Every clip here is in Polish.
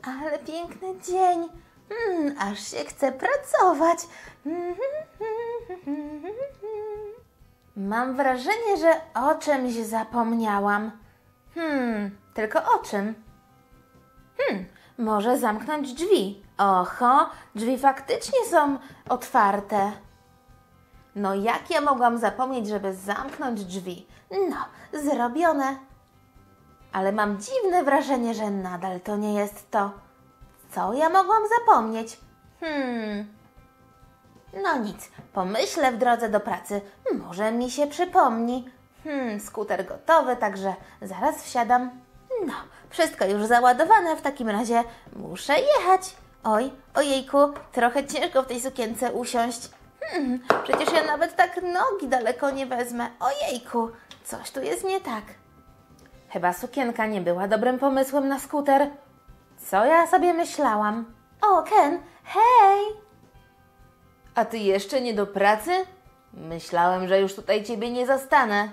Ale piękny dzień. Aż się chce pracować. Mam wrażenie, że o czymś zapomniałam. Tylko o czym? Może zamknąć drzwi. Oho, drzwi faktycznie są otwarte. No jak ja mogłam zapomnieć, żeby zamknąć drzwi? No, zrobione. Ale mam dziwne wrażenie, że nadal to nie jest to. Co ja mogłam zapomnieć? No nic, pomyślę w drodze do pracy. Może mi się przypomni. Skuter gotowy, także zaraz wsiadam. No, wszystko już załadowane, w takim razie muszę jechać. Oj, ojejku, trochę ciężko w tej sukience usiąść. Przecież ja nawet tak nogi daleko nie wezmę. Ojejku, coś tu jest nie tak. Chyba sukienka nie była dobrym pomysłem na skuter. Co ja sobie myślałam? O, Ken, hej! A ty jeszcze nie do pracy? Myślałem, że już tutaj ciebie nie zastanę.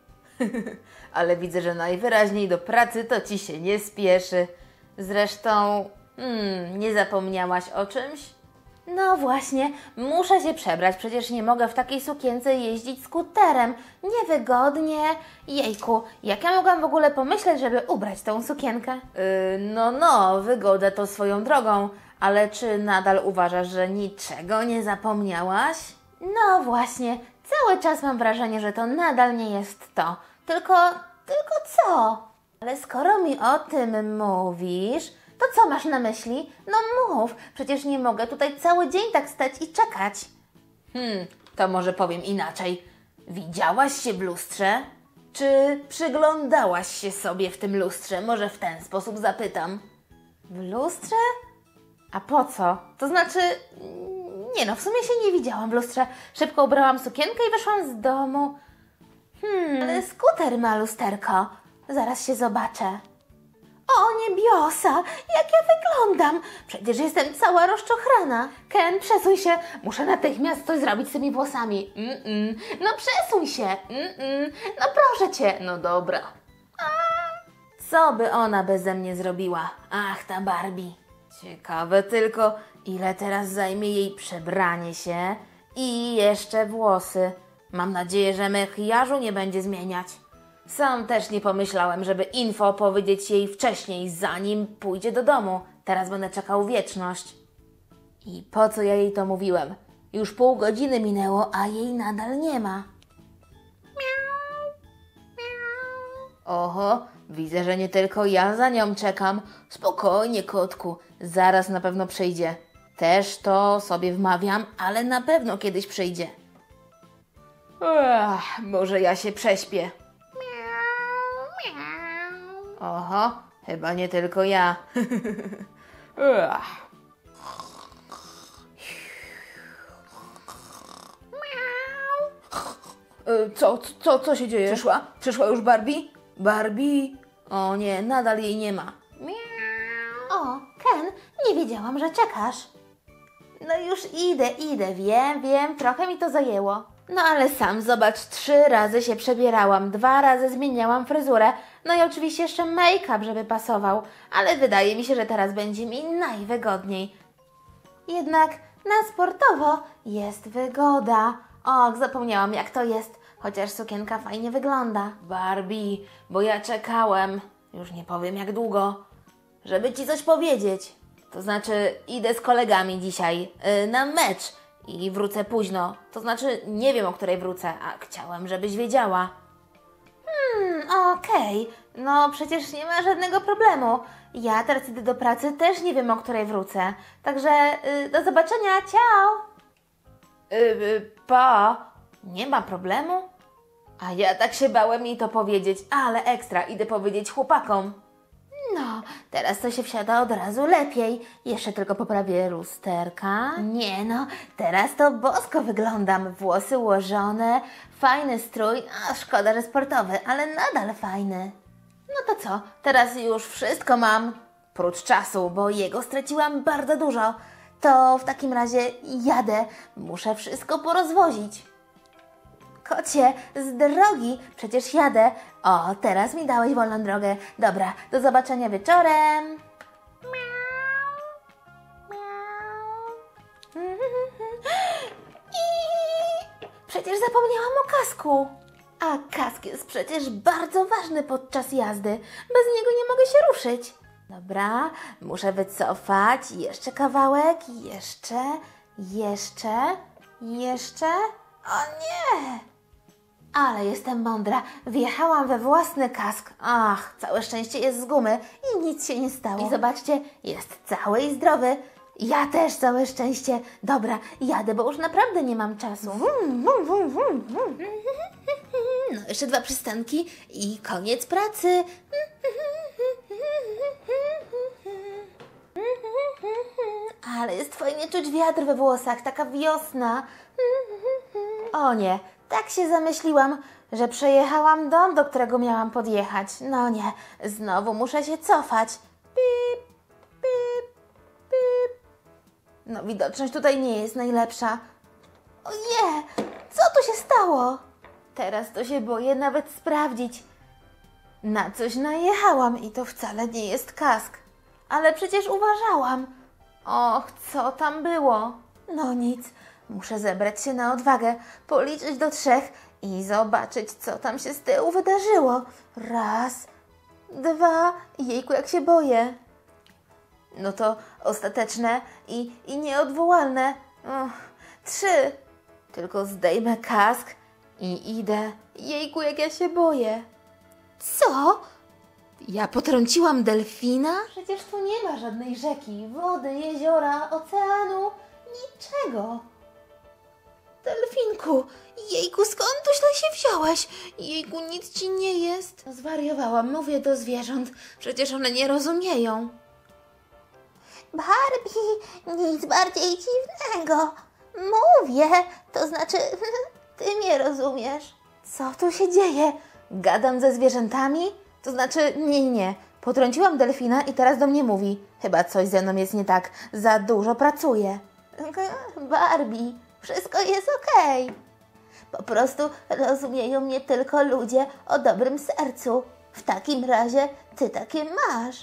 Ale widzę, że najwyraźniej do pracy to ci się nie spieszy. Zresztą, nie zapomniałaś o czymś? No właśnie, muszę się przebrać, przecież nie mogę w takiej sukience jeździć skuterem. Niewygodnie. Jejku, jak ja mogłam w ogóle pomyśleć, żeby ubrać tą sukienkę? Wygoda to swoją drogą, ale czy nadal uważasz, że niczego nie zapomniałaś? No właśnie, cały czas mam wrażenie, że to nadal nie jest to. Tylko co? Ale skoro mi o tym mówisz, to co masz na myśli? No mów, przecież nie mogę tutaj cały dzień tak stać i czekać. To może powiem inaczej. Widziałaś się w lustrze? Czy przyglądałaś się sobie w tym lustrze? Może w ten sposób zapytam. W lustrze? A po co? To znaczy... Nie no, w sumie się nie widziałam w lustrze. Szybko ubrałam sukienkę i wyszłam z domu. Ale skuter ma lusterko. Zaraz się zobaczę. O niebiosa, jak ja wyglądam! Przecież jestem cała rozczochrana. Ken, przesuń się. Muszę natychmiast coś zrobić z tymi włosami. No przesuń się. No proszę cię. No dobra. Co by ona beze mnie zrobiła? Ach, ta Barbie. Ciekawe tylko, ile teraz zajmie jej przebranie się i jeszcze włosy. Mam nadzieję, że makijażu nie będzie zmieniać. Sam też nie pomyślałem, żeby info powiedzieć jej wcześniej, zanim pójdzie do domu. Teraz będę czekał wieczność. I po co ja jej to mówiłem? Już pół godziny minęło, a jej nadal nie ma. Oho, widzę, że nie tylko ja za nią czekam. Spokojnie, kotku, zaraz na pewno przyjdzie. Też to sobie wmawiam, ale na pewno kiedyś przyjdzie. Może ja się prześpię. Oho, chyba nie tylko ja. Co się dzieje? Przyszła już Barbie? Barbie? O nie, nadal jej nie ma. O, Ken, nie wiedziałam, że czekasz. No już idę, wiem, trochę mi to zajęło. No ale sam zobacz, 3 razy się przebierałam, 2 razy zmieniałam fryzurę, no i oczywiście jeszcze make-up, żeby pasował, ale wydaje mi się, że teraz będzie mi najwygodniej. Jednak na sportowo jest wygoda. Och, zapomniałam jak to jest, chociaż sukienka fajnie wygląda. Barbie, bo ja czekałem, już nie powiem jak długo, żeby ci coś powiedzieć. To znaczy idę z kolegami dzisiaj na mecz i wrócę późno. To znaczy nie wiem, o której wrócę, a chciałem, żebyś wiedziała. Okej. No przecież nie ma żadnego problemu. Ja teraz idę do pracy, też nie wiem, o której wrócę. Także do zobaczenia, ciao! Pa! Nie ma problemu? A ja tak się bałem jej to powiedzieć, ale ekstra, idę powiedzieć chłopakom. No, teraz to się wsiada od razu lepiej. Jeszcze tylko poprawię lusterka. Nie no, teraz to bosko wyglądam. Włosy ułożone, fajny strój. A szkoda, że sportowy, ale nadal fajny. No to co, teraz już wszystko mam. Prócz czasu, bo jego straciłam bardzo dużo. To w takim razie jadę. Muszę wszystko porozwozić. Kocie, z drogi, przecież jadę. O, teraz mi dałeś wolną drogę. Dobra, do zobaczenia wieczorem. zapomniałam o kasku. A kask jest przecież bardzo ważny podczas jazdy. Bez niego nie mogę się ruszyć. Dobra, muszę wycofać. Jeszcze kawałek. Jeszcze. O nie! Ale jestem mądra. Wjechałam we własny kask. Ach, całe szczęście jest z gumy i nic się nie stało. I zobaczcie, jest cały i zdrowy. Ja też, całe szczęście. Dobra, jadę, bo już naprawdę nie mam czasu. No, jeszcze 2 przystanki i koniec pracy. Ale jest fajnie czuć wiatr we włosach, taka wiosna. O nie, tak się zamyśliłam, że przejechałam dom, do którego miałam podjechać. No nie, znowu muszę się cofać. Pip, pip, pip. No widoczność tutaj nie jest najlepsza. O nie, co tu się stało? Teraz to się boję nawet sprawdzić. Na coś najechałam i to wcale nie jest kask. Ale przecież uważałam. Och, co tam było? No nic, muszę zebrać się na odwagę, policzyć do 3 i zobaczyć, co tam się z tyłu wydarzyło. 1, 2, jejku, jak się boję. No to ostateczne i nieodwołalne. 3. Tylko zdejmę kask i idę. Jejku, jak ja się boję. Co? Ja potrąciłam delfina? Przecież tu nie ma żadnej rzeki, wody, jeziora, oceanu, niczego. Delfinku, jejku, skąd tu źle się wziąłeś? Jejku, nic ci nie jest. Zwariowałam, mówię do zwierząt, przecież one nie rozumieją. Barbie, nic bardziej dziwnego. Mówię, to znaczy, ty mnie rozumiesz. Co tu się dzieje? Gadam ze zwierzętami? To znaczy, nie. Potrąciłam delfina i teraz do mnie mówi. Chyba coś ze mną jest nie tak. Za dużo pracuję. Barbie, wszystko jest okej. Po prostu rozumieją mnie tylko ludzie o dobrym sercu. W takim razie ty takie masz.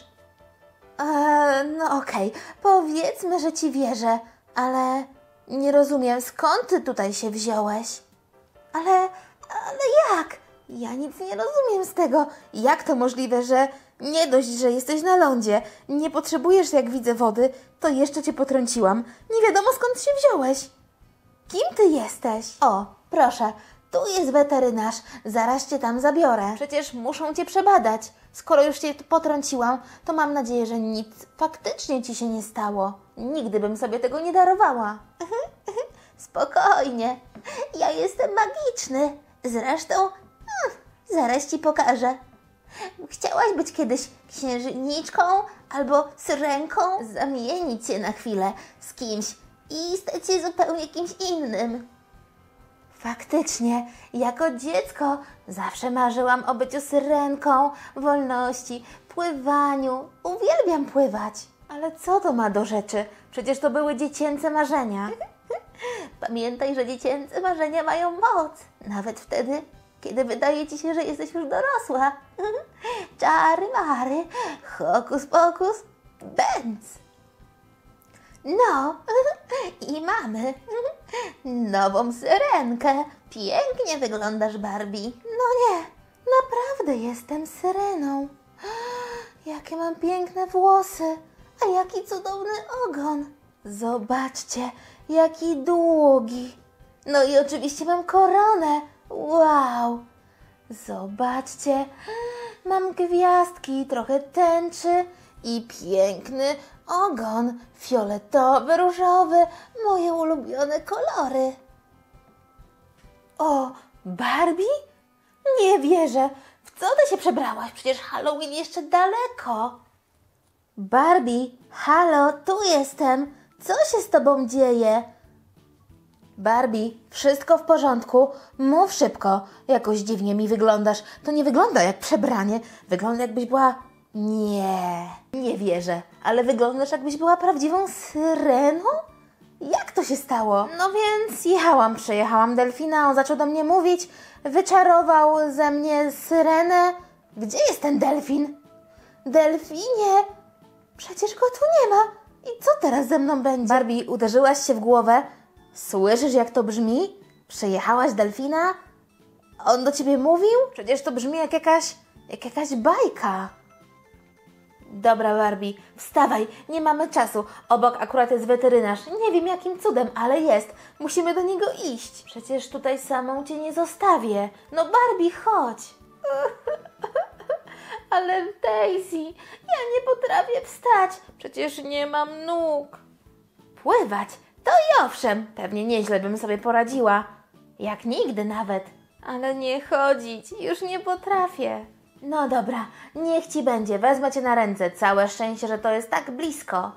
No okej, powiedzmy, że ci wierzę, ale nie rozumiem, skąd ty tutaj się wziąłeś? Ale jak? Ja nic nie rozumiem z tego. Jak to możliwe, że nie dość, że jesteś na lądzie, nie potrzebujesz, jak widzę, wody, to jeszcze cię potrąciłam. Nie wiadomo, skąd się wziąłeś. Kim ty jesteś? O, proszę, tu jest weterynarz, zaraz cię tam zabiorę. Przecież muszą cię przebadać. Skoro już cię potrąciłam, to mam nadzieję, że nic faktycznie ci się nie stało. Nigdy bym sobie tego nie darowała. Spokojnie, ja jestem magiczny. Zresztą, zaraz ci pokażę. Chciałaś być kiedyś księżniczką albo syrenką? Zamienić się na chwilę z kimś i stać się zupełnie kimś innym. Faktycznie, jako dziecko zawsze marzyłam o byciu syrenką, wolności, pływaniu. Uwielbiam pływać. Ale co to ma do rzeczy? Przecież to były dziecięce marzenia. Pamiętaj, że dziecięce marzenia mają moc. Nawet wtedy, kiedy wydaje ci się, że jesteś już dorosła. Czary mary, hokus pokus, bęc. No, i mamy nową syrenkę. Pięknie wyglądasz, Barbie. No nie, naprawdę jestem syreną. Jakie mam piękne włosy, a jaki cudowny ogon. Zobaczcie, jaki długi. No i oczywiście mam koronę. Wow. Zobaczcie, mam gwiazdki, trochę tęczy i piękny ogon. Fioletowy, różowy, moje ulubione kolory. O, Barbie? Nie wierzę. W co ty się przebrałaś? Przecież Halloween jeszcze daleko. Barbie, halo, tu jestem. Co się z tobą dzieje? Barbie, wszystko w porządku? Mów szybko. Jakoś dziwnie mi wyglądasz. To nie wygląda jak przebranie. Wygląda, jakbyś była... Nie wierzę. Ale wyglądasz, jakbyś była prawdziwą syreną? Jak to się stało? No więc przejechałam delfina, on zaczął do mnie mówić, wyczarował ze mnie syrenę. Gdzie jest ten delfin? Delfinie, przecież go tu nie ma. I co teraz ze mną będzie? Barbie, uderzyłaś się w głowę? Słyszysz, jak to brzmi? Przejechałaś delfina? On do ciebie mówił? Przecież to brzmi jak jakaś bajka. Dobra, Barbie, wstawaj, nie mamy czasu. Obok akurat jest weterynarz. Nie wiem jakim cudem, ale jest. Musimy do niego iść. Przecież tutaj samą cię nie zostawię. No Barbie, chodź. Ale Daisy, ja nie potrafię wstać. Przecież nie mam nóg. Pływać? To i owszem, pewnie nieźle bym sobie poradziła. Jak nigdy nawet. Ale nie chodzić, już nie potrafię. No dobra, niech ci będzie, wezmę cię na ręce. Całe szczęście, że to jest tak blisko.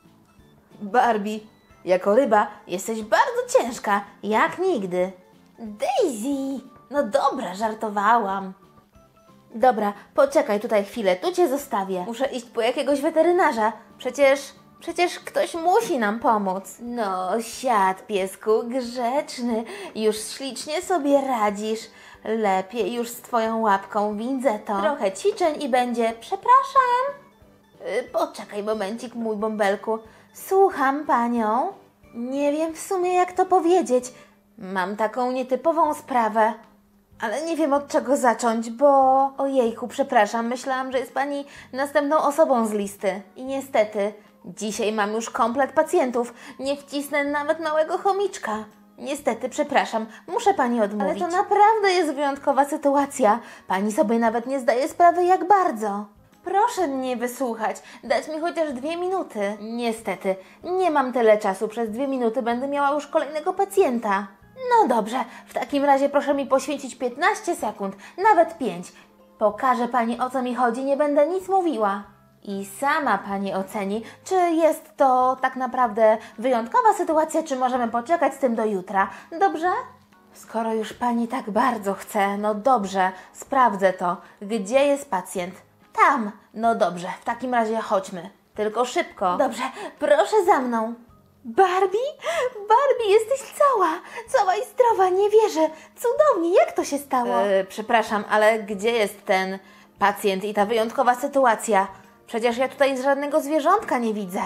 Barbie, jako ryba jesteś bardzo ciężka, jak nigdy. Daisy, no dobra, żartowałam. Dobra, poczekaj tutaj chwilę, tu cię zostawię. Muszę iść po jakiegoś weterynarza. Przecież ktoś musi nam pomóc. No, siad, piesku, grzeczny. Już ślicznie sobie radzisz. Lepiej już z twoją łapką, widzę to. Trochę ćwiczeń i będzie. Przepraszam. Poczekaj momencik, mój bąbelku. Słucham panią. Nie wiem w sumie jak to powiedzieć. Mam taką nietypową sprawę. Ale nie wiem od czego zacząć, bo... Ojejku, przepraszam, myślałam, że jest pani następną osobą z listy. I niestety, dzisiaj mam już komplet pacjentów. Nie wcisnę nawet małego chomiczka. Niestety, przepraszam, muszę pani odmówić. Ale to naprawdę jest wyjątkowa sytuacja. Pani sobie nawet nie zdaje sprawy, jak bardzo. Proszę mnie wysłuchać, dać mi chociaż 2 minuty. Niestety, nie mam tyle czasu. Przez 2 minuty będę miała już kolejnego pacjenta. No dobrze, w takim razie proszę mi poświęcić 15 sekund, nawet 5. Pokażę pani, o co mi chodzi, nie będę nic mówiła. I sama pani oceni, czy jest to tak naprawdę wyjątkowa sytuacja, czy możemy poczekać z tym do jutra. Dobrze? Skoro już pani tak bardzo chce, no dobrze, sprawdzę to. Gdzie jest pacjent? Tam. No dobrze, w takim razie chodźmy. Tylko szybko. Dobrze, proszę za mną. Barbie? Barbie, jesteś cała i zdrowa, nie wierzę. Cudownie, jak to się stało? Przepraszam, ale gdzie jest ten pacjent i ta wyjątkowa sytuacja? Przecież ja tutaj żadnego zwierzątka nie widzę.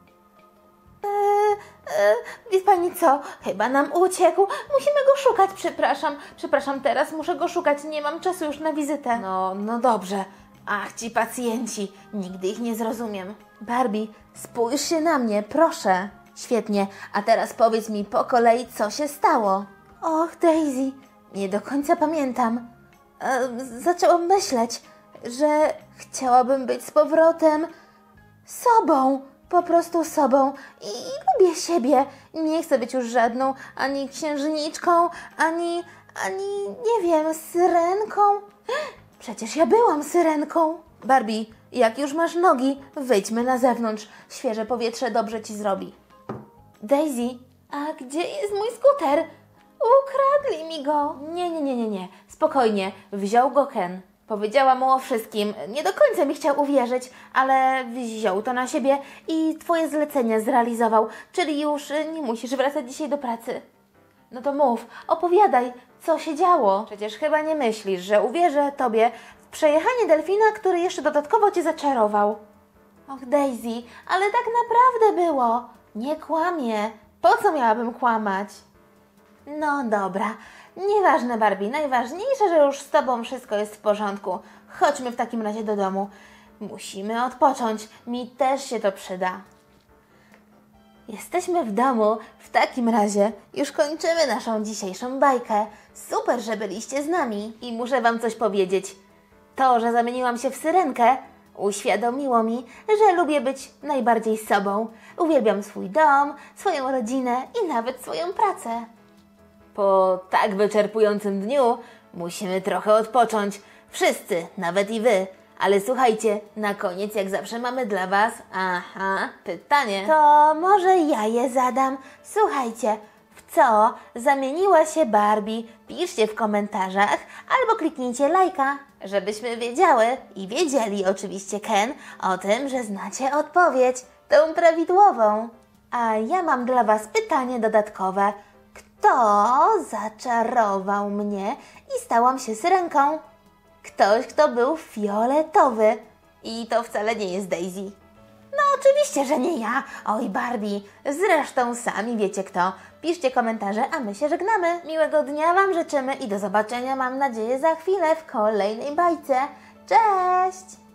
Wie pani co? Chyba nam uciekł. Musimy go szukać, przepraszam, teraz muszę go szukać, nie mam czasu już na wizytę. No dobrze. Ach, ci pacjenci, nigdy ich nie zrozumiem. Barbie, spójrz się na mnie, proszę. Świetnie, a teraz powiedz mi po kolei, co się stało. Och, Daisy, nie do końca pamiętam. Zaczęłam myśleć, że chciałabym być z powrotem sobą, po prostu sobą i lubię siebie. Nie chcę być już żadną ani księżniczką, ani nie wiem, syrenką. Przecież ja byłam syrenką. Barbie, jak już masz nogi, wyjdźmy na zewnątrz. Świeże powietrze dobrze ci zrobi. Daisy, a gdzie jest mój skuter? Ukradli mi go. Nie. Spokojnie, wziął go Ken. Powiedziałam mu o wszystkim. Nie do końca mi chciał uwierzyć, ale wziął to na siebie i twoje zlecenia zrealizował, czyli już nie musisz wracać dzisiaj do pracy. No to mów, opowiadaj, co się działo. Przecież chyba nie myślisz, że uwierzę tobie w przejechanie delfina, który jeszcze dodatkowo cię zaczarował. Och, Daisy, ale tak naprawdę było. Nie kłamie. Po co miałabym kłamać? No dobra. Nieważne, Barbie. Najważniejsze, że już z tobą wszystko jest w porządku. Chodźmy w takim razie do domu. Musimy odpocząć. Mi też się to przyda. Jesteśmy w domu. W takim razie już kończymy naszą dzisiejszą bajkę. Super, że byliście z nami. I muszę wam coś powiedzieć. To, że zamieniłam się w syrenkę, uświadomiło mi, że lubię być najbardziej sobą. Uwielbiam swój dom, swoją rodzinę i nawet swoją pracę. Po tak wyczerpującym dniu musimy trochę odpocząć. Wszyscy, nawet i wy. Ale słuchajcie, na koniec jak zawsze mamy dla was, pytanie. To może ja je zadam. Słuchajcie, w co zamieniła się Barbie? Piszcie w komentarzach albo kliknijcie lajka, żebyśmy wiedziały i wiedzieli oczywiście Ken o tym, że znacie odpowiedź, tą prawidłową. A ja mam dla was pytanie dodatkowe. Kto zaczarował mnie i stałam się syrenką? Ktoś, kto był fioletowy. I to wcale nie jest Daisy. No oczywiście Oczywiście, że nie ja. Oj, Barbie. Zresztą sami wiecie kto. Piszcie komentarze, a my się żegnamy. Miłego dnia Wam życzymy i do zobaczenia, mam nadzieję, za chwilę w kolejnej bajce. Cześć!